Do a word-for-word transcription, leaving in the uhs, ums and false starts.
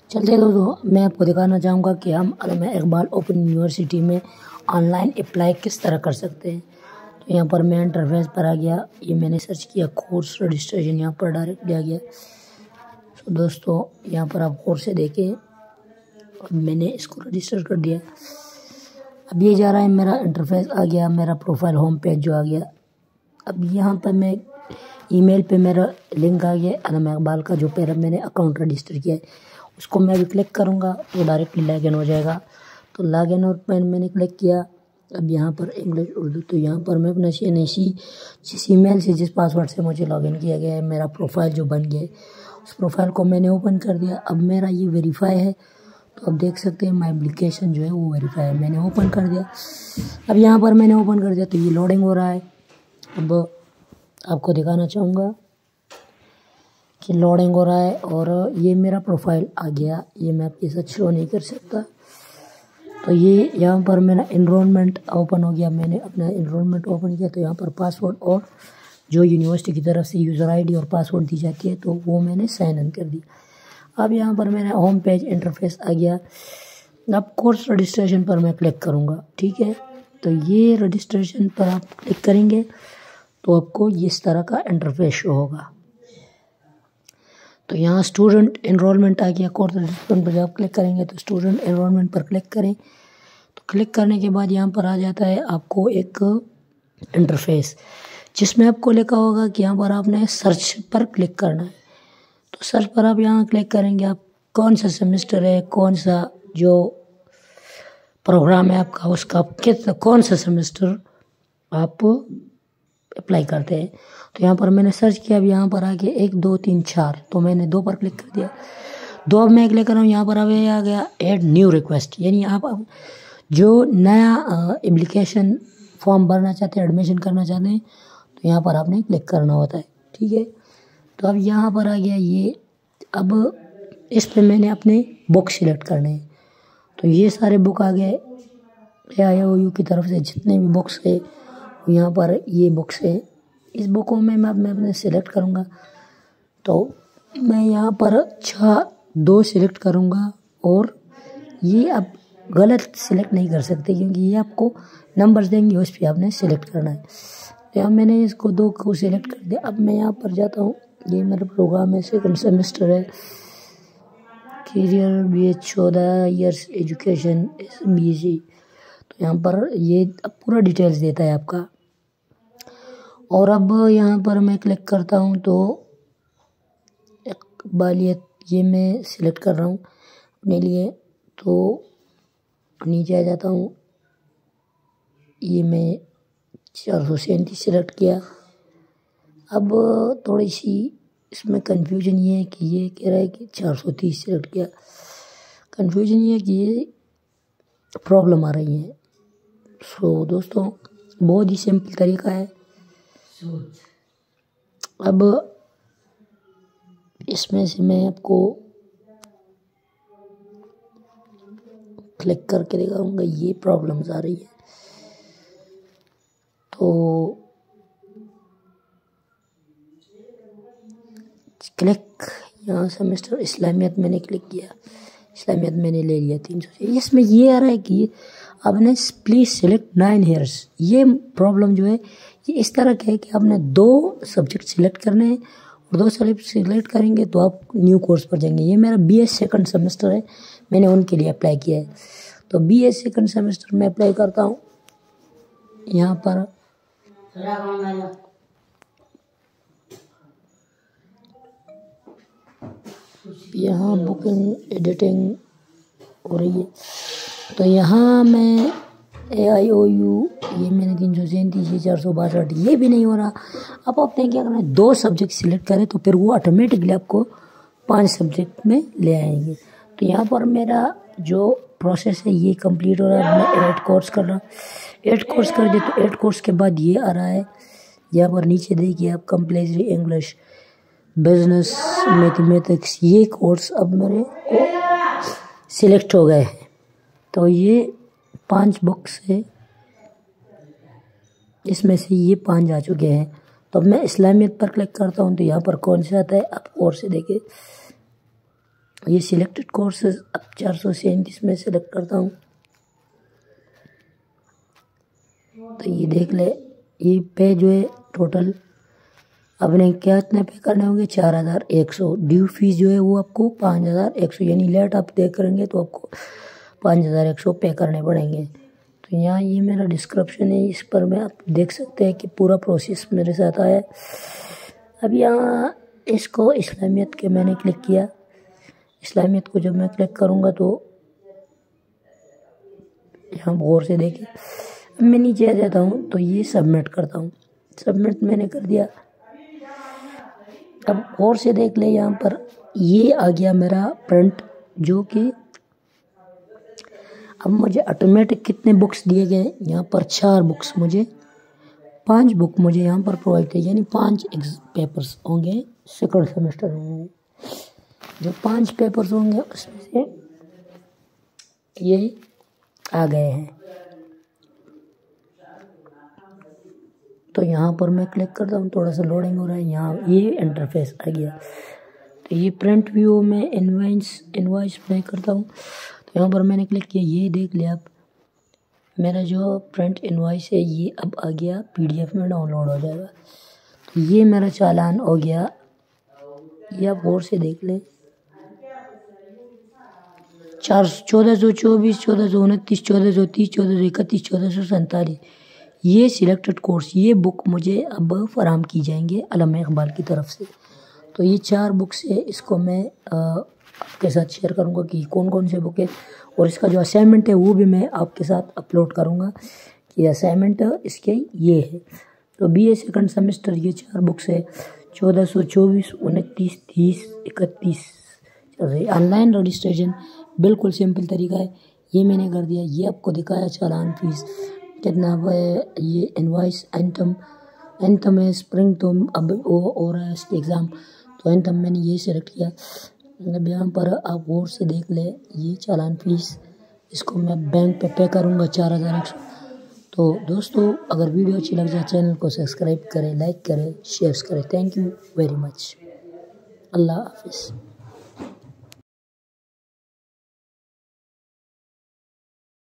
चलते दोस्तों, मैं आपको दिखाना चाहूँगा कि हम अल्लामा इकबाल ओपन यूनिवर्सिटी में ऑनलाइन अप्लाई किस तरह कर सकते हैं। तो यहाँ पर मैं इंटरफेस पर आ गया, ये मैंने सर्च किया कोर्स रजिस्ट्रेशन, यहाँ पर डायरेक्ट दिया गया। तो दोस्तों यहाँ पर आप कोर्स से देखें, अब मैंने इसको रजिस्टर कर दिया। अब ये जा रहा है, मेरा इंटरफेस आ गया, मेरा प्रोफाइल होम पेज जो आ गया। अब यहाँ पर मैं ईमेल पे मेरा लिंक आ गया अल्लामा इकबाल का, जो पहले मैंने अकाउंट रजिस्टर किया है उसको मैं अभी क्लिक करूँगा तो डायरेक्टली लॉगिन हो जाएगा। तो लॉगिन और पर मैंने क्लिक किया। अब यहाँ पर इंग्लिश उर्दू, तो यहाँ पर मैं अपना सी जिस ईमेल से जिस पासवर्ड से मुझे लॉगिन किया गया है, मेरा प्रोफाइल जो बन गया है उस प्रोफाइल को मैंने ओपन कर दिया। अब मेरा ये वेरीफाई है, तो अब देख सकते हैं माई एप्लीकेशन जो है वो वेरीफाई है, मैंने ओपन कर दिया। अब यहाँ पर मैंने ओपन कर दिया तो ये लोडिंग हो रहा है। अब आपको दिखाना चाहूँगा कि लोडिंग हो रहा है और ये मेरा प्रोफाइल आ गया। ये मैं आपके साथ शो नहीं कर सकता। तो ये यहाँ पर मेरा एनरोलमेंट ओपन हो गया, मैंने अपना एनरोलमेंट ओपन किया। तो यहाँ पर पासवर्ड और जो यूनिवर्सिटी की तरफ से यूज़र आईडी और पासवर्ड दी जाती है तो वो मैंने साइन इन कर दिया। अब यहाँ पर मेरा होम पेज इंटरफेस आ गया। अब कोर्स रजिस्ट्रेशन पर मैं क्लिक करूँगा, ठीक है। तो ये रजिस्ट्रेशन पर आप क्लिक करेंगे तो आपको इस तरह का इंटरफेस शो होगा। तो यहाँ स्टूडेंट एनरोलमेंट आ गया, कोर्स रजिस्ट्रेशन पर जब क्लिक करेंगे तो स्टूडेंट एनरोलमेंट पर क्लिक करें। तो क्लिक करने के बाद यहाँ पर आ जाता है आपको एक इंटरफेस जिसमें आपको लिखा होगा कि यहाँ पर आपने सर्च पर क्लिक करना है। तो सर्च पर आप यहाँ क्लिक करेंगे, आप कौन सा सेमेस्टर है, कौन सा जो प्रोग्राम है आपका, उसका कितना कौन सा सेमेस्टर आप अप्लाई करते हैं। तो यहाँ पर मैंने सर्च किया। अब यहाँ पर आके एक दो तीन चार, तो मैंने दो पर क्लिक कर दिया। दो अब मैं क्लिक कर रहा हूँ, यहाँ पर अब आ गया ऐड न्यू रिक्वेस्ट, यानी आप अब जो नया एप्लीकेशन फॉर्म भरना चाहते हैं, एडमिशन करना चाहते हैं, तो यहाँ पर आपने क्लिक करना होता है, ठीक है। तो अब यहाँ पर आ गया ये। अब इस पर मैंने अपने बुक सिलेक्ट करने हैं। तो ये सारे बुक आ गए ए आई ओ यू की तरफ से, जितने भी बुक्स है यहाँ पर ये बुक्स है। इस बुकों में मैं मैं अपने सिलेक्ट करूँगा। तो मैं यहाँ पर छः दो सिलेक्ट करूँगा और ये आप गलत सिलेक्ट नहीं कर सकते क्योंकि ये आपको नंबर्स देंगे, उस पर आपने सिलेक्ट करना है। तो अब मैंने इसको दो को सिलेक्ट कर दिया। अब मैं यहाँ पर जाता हूँ, ये मेरा प्रोग्राम है, सेकंड सेमेस्टर है, करियर बी एच चौदह years education B S C. तो यहाँ पर ये पूरा डिटेल्स देता है आपका। और अब यहाँ पर मैं क्लिक करता हूँ तो इकबालियत ये मैं सिलेक्ट कर रहा हूँ अपने लिए। तो नीचे आ जाता हूँ, ये मैं चार सौ सैंतीस सिलेक्ट किया। अब थोड़ी सी इसमें कन्फ्यूजन ये है कि ये कह रहा है कि चार सौ तीस सिलेक्ट किया। कन्फ्यूजन ये है कि ये प्रॉब्लम आ रही है। सो दोस्तों बहुत ही सिंपल तरीका है। अब इसमें से मैं आपको क्लिक करके दिखाऊंगा, ये प्रॉब्लम्स आ रही है। तो क्लिक यहाँ सेमेस्टर इस्लामियत मैंने क्लिक किया, इस्लामियत मैंने ले लिया तीन सौ। इसमें ये आ रहा है कि आपने प्लीज़ सिलेक्ट नाइन ईयर्स। ये प्रॉब्लम जो है ये इस तरह का है कि आपने दो सब्जेक्ट सिलेक्ट करने हैं और दो सब्जेक्ट सिलेक्ट करेंगे तो आप न्यू कोर्स पर जाएंगे। ये मेरा बी एस सेकंड सेमेस्टर है, मैंने उनके लिए अप्लाई किया है। तो बी एस सेकंड सेमेस्टर में अप्लाई करता हूँ। यहाँ पर यहाँ बुकिंग एडिटिंग हो रही है। तो यहाँ मैं ए आई ओ यू ये मैंने तीन सौ सैंतीस ये चार सौ बासठ ये भी नहीं हो रहा। अब आप क्या करना है, दो सब्जेक्ट सिलेक्ट करें तो फिर वो ऑटोमेटिकली आपको पांच सब्जेक्ट में ले आएंगे। तो यहाँ पर मेरा जो प्रोसेस है ये कंप्लीट हो रहा है। मैं एट कोर्स कर रहा हूँ, एट कोर्स कर दिया। तो एट कोर्स के बाद ये आ रहा है, यहाँ पर नीचे देखिए आप कंपल्सरी इंग्लिश, बिजनेस, मैथमेटिक्स, ये कोर्स अब मेरे को सिलेक्ट हो गए हैं। तो ये पांच बुक्स है, इसमें से ये पांच आ चुके हैं। तो अब मैं इस्लामियत पर क्लिक करता हूँ तो यहाँ पर कौन सा आता है आप और से देखिए, ये सिलेक्टेड कोर्सेज अब चार सौ सैंतीस में सेलेक्ट करता हूँ। तो ये देख ले, ये पे जो है टोटल अपने क्या इतने पे करने होंगे, चार हज़ार एक सौ। ड्यू फीस जो है वो आपको पाँच हज़ार एक सौ, यानी लेट आप पे करेंगे तो आपको पाँच हज़ार एक सौ पे करने पड़ेंगे। तो यहाँ ये मेरा डिस्क्रिप्शन है, इस पर मैं आप देख सकते हैं कि पूरा प्रोसेस मेरे साथ आया। अब यहाँ इसको इस्लामियत के मैंने क्लिक किया। इस्लामियत को जब मैं क्लिक करूँगा तो यहाँ गौर से देखें, अब मैं नीचे आ जाता हूँ तो ये सबमिट करता हूँ। सबमिट मैंने कर दिया। अब गौर से देख ले, यहाँ पर ये आ गया मेरा प्रिंट, जो कि अब मुझे ऑटोमेटिक कितने बुक्स दिए गए, यहाँ पर चार बुक्स, मुझे पांच बुक मुझे यहाँ पर प्रोवाइड थे, यानी पांच पेपर्स होंगे सेकंड सेमेस्टर में। जो पांच पेपर्स होंगे उसमें से ये आ गए हैं। तो यहाँ पर मैं क्लिक करता हूँ, थोड़ा सा लोडिंग हो रहा है। यहाँ ये इंटरफेस आ गया। तो ये प्रिंट व्यू में इनवाइस इनवाइस मैं करता हूँ। तो यहाँ पर मैंने क्लिक किया, ये देख लिया। आप मेरा जो प्रिंट इनवाइस है ये अब आ गया पीडीएफ में डाउनलोड हो जाएगा। तो ये मेरा चालान हो गया। ये आप गौर से देख लें, चार चौदह सौ चौबीस, चौदह सौ उनतीस, चौदह सौ तीस, चौदह सौ इकतीस, चौदह सौ सैंतालीस, ये सिलेक्टेड कोर्स, ये बुक मुझे अब फराहम की जाएंगे अल्लामा इकबाल की तरफ से। तो ये चार बुक्स है, इसको मैं आपके साथ शेयर करूंगा कि कौन कौन से बुक है, और इसका जो असाइनमेंट है वो भी मैं आपके साथ अपलोड करूंगा कि असाइनमेंट इसके ये है। तो बी ए सेकंड सेमेस्टर ये चार बुक्स है, चौदह सौ चौबीस, उनतीस, तीस, इकतीस। ऑनलाइन रजिस्ट्रेशन बिल्कुल सिंपल तरीका है, ये मैंने कर दिया। ये आपको दिखाया चालान फीस कितना है। ये इनवाइस एंथम एंथम है स्प्रिंग, तो अब वो हो रहा है इसके एग्ज़ाम, तो एंथम मैंने ये सेलेक्ट किया। अब यहाँ पर आप गौर से देख ले, ये चालान फीस इसको मैं बैंक पे पे करूँगा चार हज़ार एक सौ। तो दोस्तों, अगर वीडियो अच्छी लग जाए चैनल को सब्सक्राइब करें, लाइक करें, शेयर करें। Thank you very much. अल्लाह हाफिज़।